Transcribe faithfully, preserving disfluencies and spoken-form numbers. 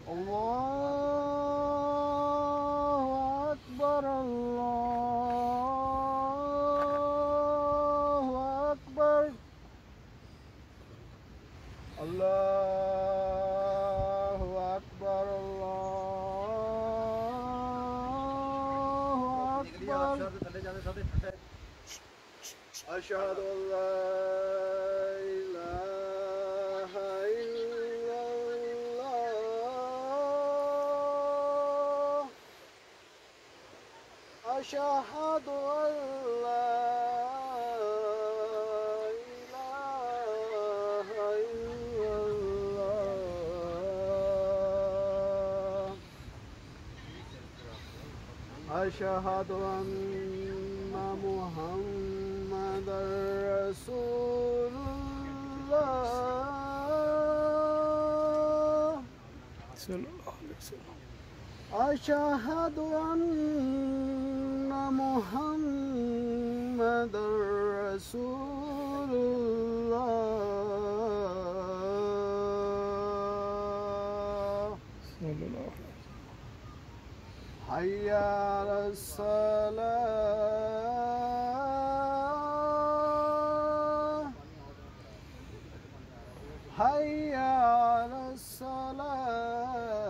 الله أكبر الله أكبر الله أكبر الله أكبر أشهد أن لا إله إلا الله أشهد أن لا إله إلا الله أشهد أن محمد رسول الله صلى الله عليه وسلم أشهد أن محمد رسول الله صلى الله عليه وسلم حي على الصلاة حي على الصلاة